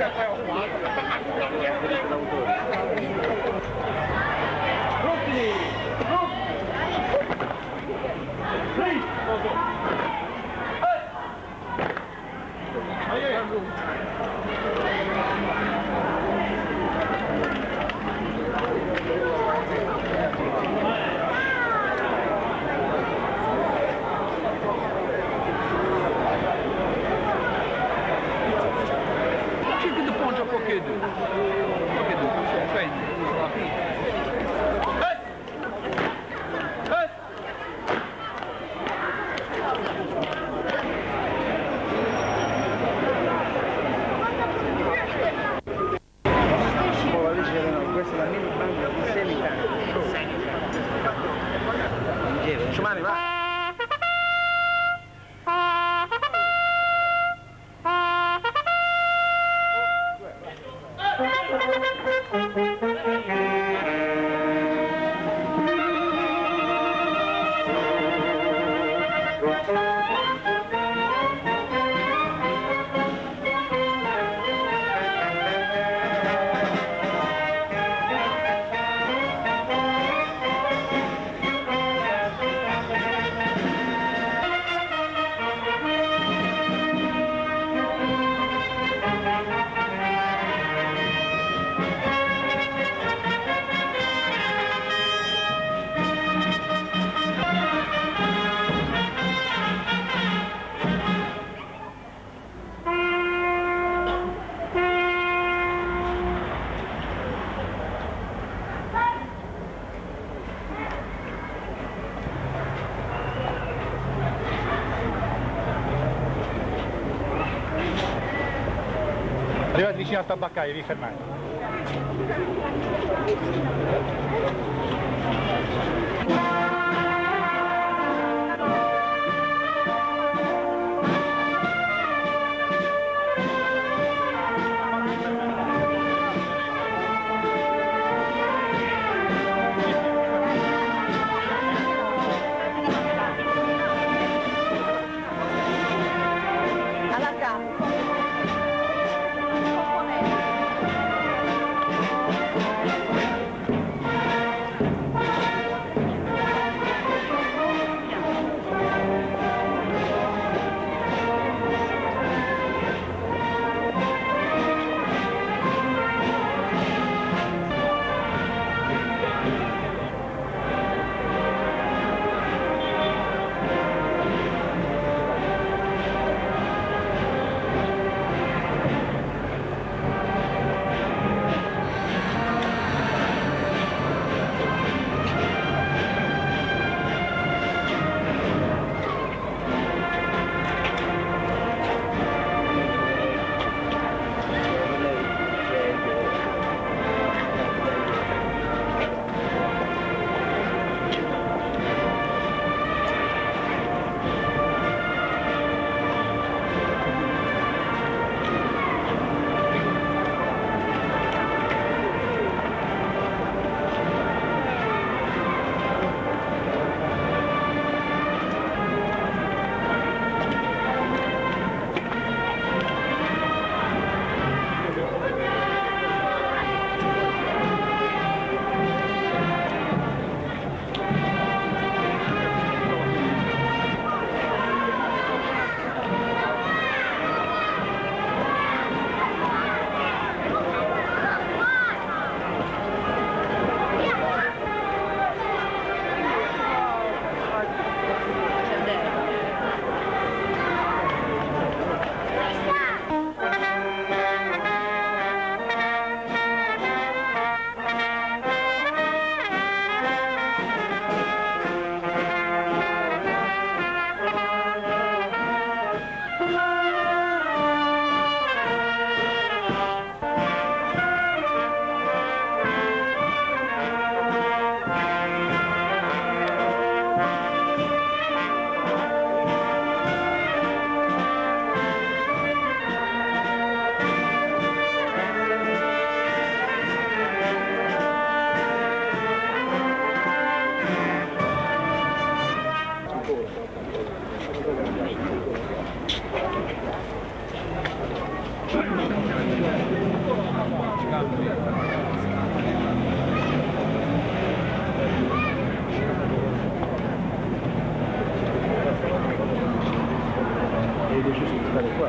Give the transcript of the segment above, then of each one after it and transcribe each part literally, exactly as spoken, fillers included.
Arrivate vicino al tabaccaio, vi fermate.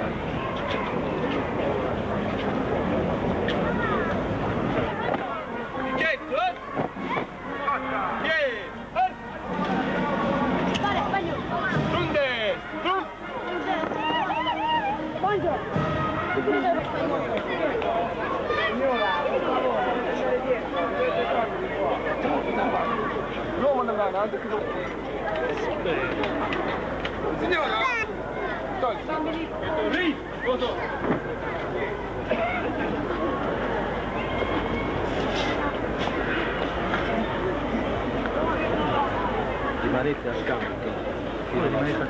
Rimanete a scambio. Rimanete a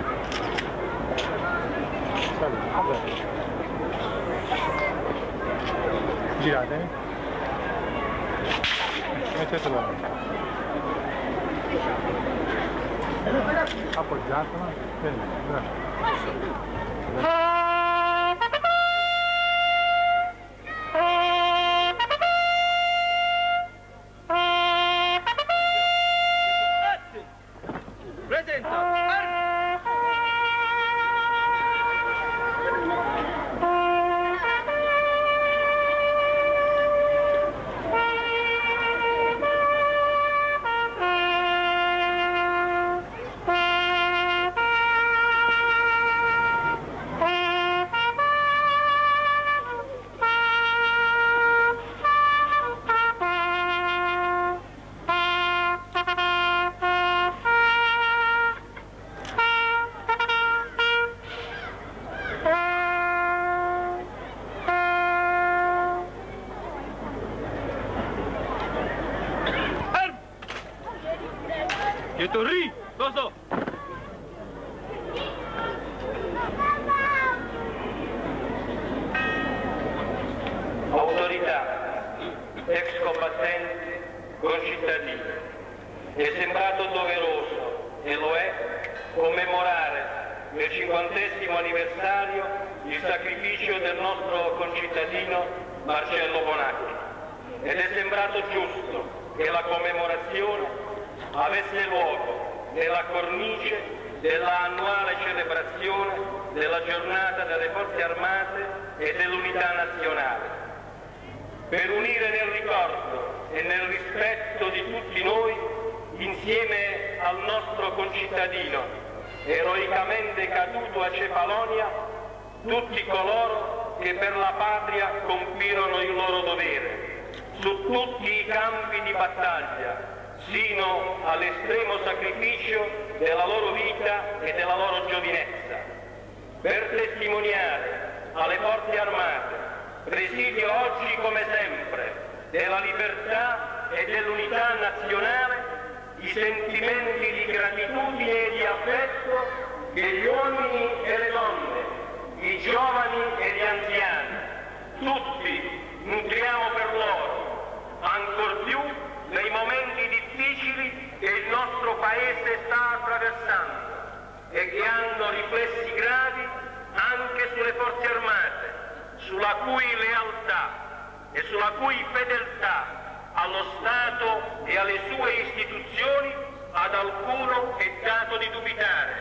scambio. Girate. Mettetelo là. Appoggiatela. Bene, grazie. Torri, cosa? Autorità, ex combattenti, concittadini, è sembrato doveroso, e lo è, commemorare nel cinquantesimo anniversario il sacrificio del nostro concittadino Marcello Bonacchi. Ed è sembrato giusto che la commemorazione avesse luogo nella cornice della annuale celebrazione della giornata delle Forze Armate e dell'Unità Nazionale, per unire nel ricordo e nel rispetto di tutti noi, insieme al nostro concittadino eroicamente caduto a Cefalonia, tutti coloro che per la patria compirono il loro dovere, su tutti i campi di battaglia, sino all'estremo sacrificio della loro vita e della loro giovinezza, per testimoniare alle Forze Armate, presidio oggi come sempre della libertà e dell'unità nazionale, i sentimenti di gratitudine e di affetto che gli uomini e le donne, i giovani e gli anziani, tutti nutriamo per loro, ancor più nei momenti difficili che il nostro Paese sta attraversando e che hanno riflessi gravi anche sulle Forze Armate, sulla cui lealtà e sulla cui fedeltà allo Stato e alle sue istituzioni ad alcuno è dato di dubitare,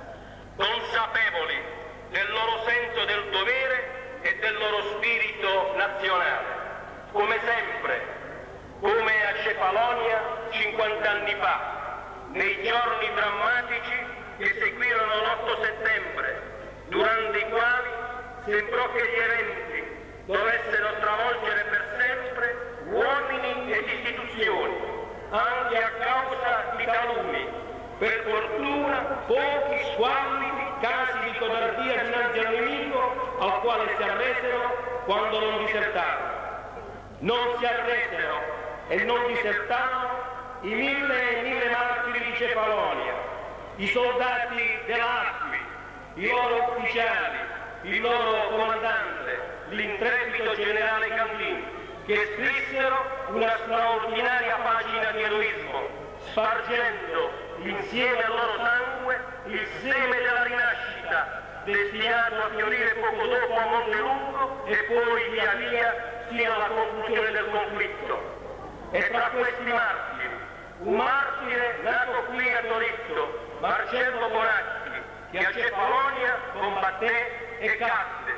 consapevoli del loro senso del dovere e del loro spirito nazionale. Come sempre, come a Cefalonia cinquant'anni fa, nei giorni drammatici che seguirono l'otto settembre, durante i quali sembrò che gli eventi dovessero stravolgere per sempre uomini ed istituzioni, anche a causa di taluni, per fortuna pochi squallidi casi di codardia dinanzi al nemico al quale si arresero quando non disertarono. Non si arresero e non disertarono i mille e mille martiri di Cefalonia, i soldati dell'A Q I, i loro ufficiali, il loro comandante, l'intrepido generale Candini, che scrissero una straordinaria pagina di eroismo, spargendo insieme al loro sangue il seme della rinascita, destinato a fiorire poco dopo a Montelungo e poi via via fino alla conclusione del conflitto. E tra questi martiri, un martire nato qui a Toritto, Marcello Bonacchi, che a Cefalonia combatté e cadde.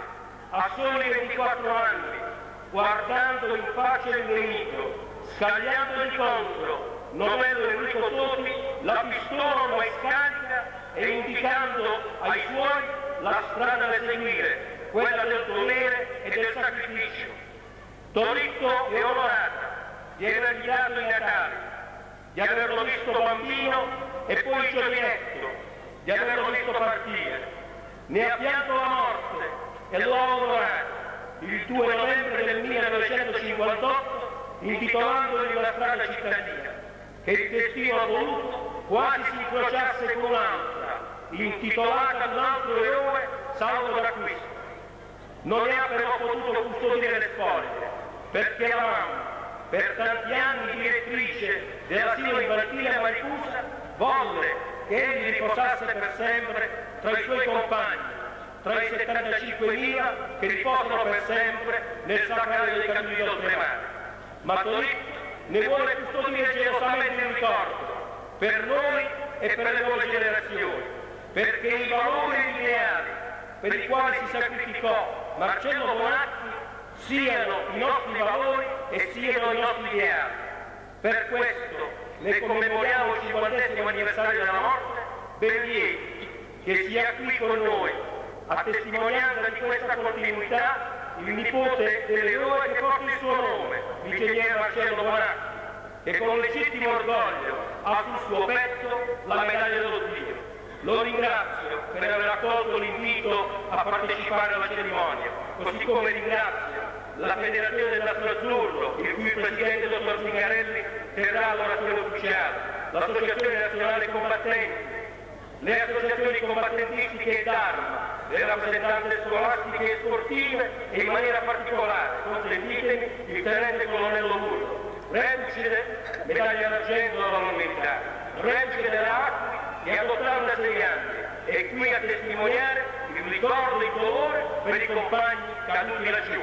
a soli ventiquattro anni, guardando in faccia il nemico, scagliandogli contro, Novello Enrico Toti, la pistola ormai scarica e indicando ai suoi la strada da seguire, quella del dovere e del sacrificio. Toritto è onorato di aver guidato i Natali, di averlo visto bambino e poi giovinetto, di averlo visto partire. Ne ha pianto la morte e lo ha onorato il due novembre del millenovecentocinquantotto intitolandogli la strada cittadina, che il destino ha voluto quasi si incrociasse con un'altra, intitolata ad un altro eroe salvo d'acquisto. Non ne ha però potuto custodire le spoglie, perché la mamma, per tanti anni direttrice dell'asilo infantile Maricusa, volle che egli riposasse per sempre tra i suoi compagni, tra i settantacinquemila che riposano per sempre nel sacrario dei Camini d'Oltremare. Ma Toritto ne vuole custodire gelosamente il ricordo, per noi e per le nuove generazioni, perché i valori e gli ideali per i quali si sacrificò Marcello Bonatti siano i nostri valori e siano i nostri ideali. Per questo ne commemoriamo il cinquantesimo anniversario della morte, ben lieti che sia qui con noi, a testimonianza di questa continuità, il nipote dell'eroe che porta il suo nome, l'ingegnere Marcello Bonatti, che con legittimo orgoglio ha sul suo petto la medaglia dello zio. Lo ringrazio per aver accolto l'invito a partecipare alla cerimonia, così come ringrazio la Federazione del Nastro Azzurro, il cui presidente dottor Zingarelli terrà l'orazione ufficiale, l'Associazione Nazionale Combattenti, le associazioni combattentistiche e d'arma, le rappresentanze scolastiche e sportive e in maniera particolare, consentitemi, il tenente colonnello Burro, reduce medaglia d'argento dall'onore militare, reduce della Acqui che ha ottantasei anni e qui a testimoniare il ricordo e il dolore per i compagni caduti laggiù.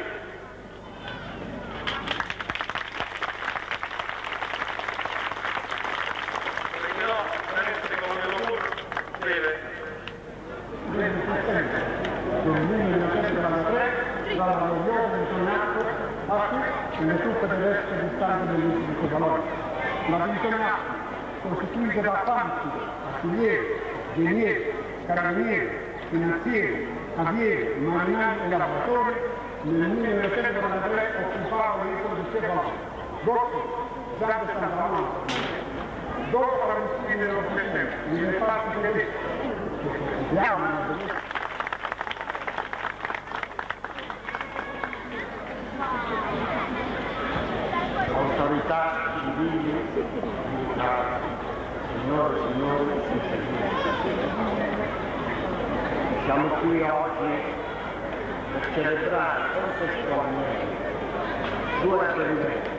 nelle truppe tedesche distanti dell'ultimo valore. La divisione A, costituita da fanti, artiglieri, genieri, carabinieri, finanzieri, avieri, marinai e lavoratori, nel millenovecentonovantatré occupava l'isola di Cefalù, dopo Già de Santa Maria, dopo la Russia dell'Ottocento, i reparti tedeschi, che costituiamo autorità civili, militari, signore e signori, siamo qui oggi per celebrare contestualmente due avvenimenti.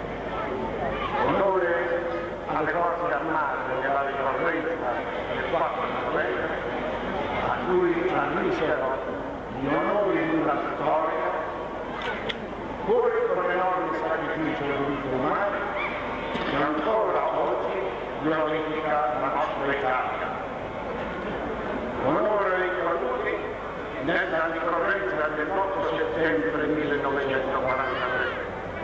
Onore alle forze armate della ricorrenza del quattro novembre, a cui annisero gli onori di una storia, pur con l'enorme sacrificio del vita umano, che ancora oggi glorifica la nostra Italia. Onore ai caduti nella ricorrenza dell'otto settembre millenovecentoquarantatré.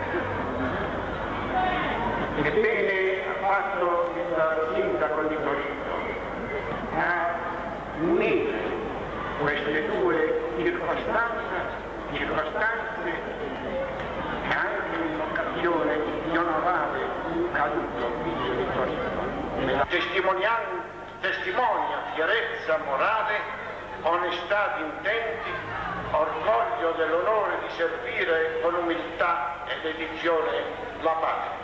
Ebbene ha fatto il sindaco di Torino a unire queste due circostanze, circostanze e anche in occasione di onorare un caduto figlio di Torino. Testimonian- testimonia fierezza morale, onestà di intenti, orgoglio dell'onore di servire con umiltà e dedizione la patria.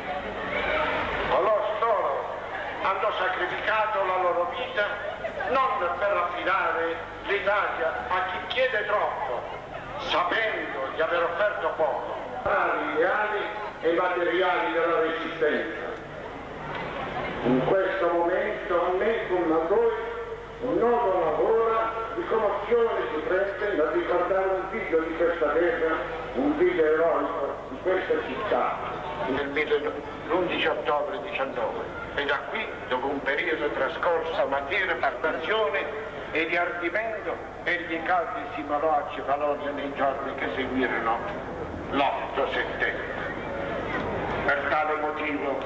Costoro hanno sacrificato la loro vita non per affidare l'Italia a chi chiede troppo, sapendo di aver offerto poco, i ideali e i materiali della resistenza. In questo momento a me come a voi un nodo lavora di commozione si prende da ricordare un figlio di questa terra, un figlio eroico di questa città. L'undici ottobre diciannove e da qui, dopo un periodo trascorso a mantenere partazione, e di ardimento egli caldi si malò a Cefalonia nei giorni che seguirono l'otto settembre. Per tale motivo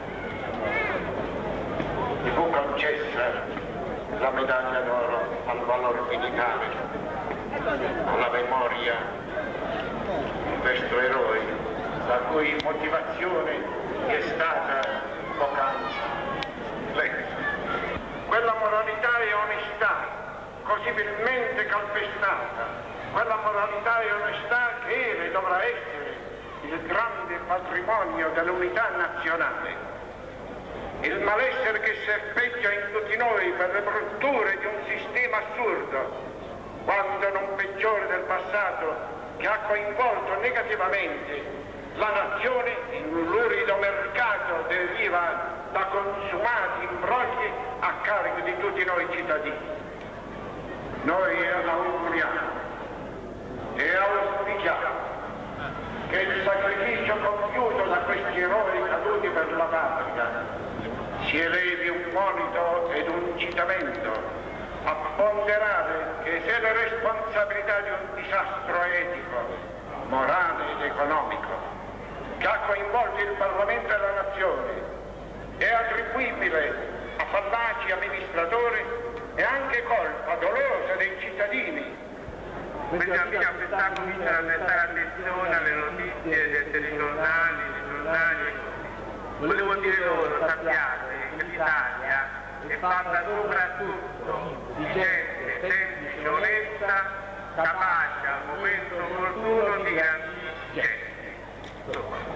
gli fu concessa la medaglia d'oro al valor militare, alla memoria di questo eroe, la cui motivazione è stata poc'anzi letta. Quella moralità e onestà così vilmente calpestata, quella moralità e onestà che era e dovrà essere il grande patrimonio dell'unità nazionale. Il malessere che serpeggia in tutti noi per le brutture di un sistema assurdo, quando non peggiore del passato, che ha coinvolto negativamente la nazione in un lurido mercato, deriva da consumati imbrogli a carico di tutti noi cittadini. Noi auguriamo e auspichiamo che il sacrificio compiuto da questi eroi caduti per la patria si elevi un monito ed un incitamento a ponderare che se le responsabilità di un disastro etico, morale ed economico che ha coinvolto il Parlamento e la Nazione è attribuibile a fallaci amministratori, è anche colpa dolosa dei cittadini. Questa mattina questa comincia a prestare attenzione alle notizie dei telegiornali, dei giornali. Volevo dire loro, sappiate che l'Italia è fatta soprattutto di gente semplice, onesta, capace al momento opportuno di grandi gesti.